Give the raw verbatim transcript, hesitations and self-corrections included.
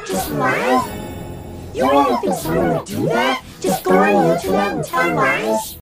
Just lie? You really think someone would do that? Just go on the internet and tell lies?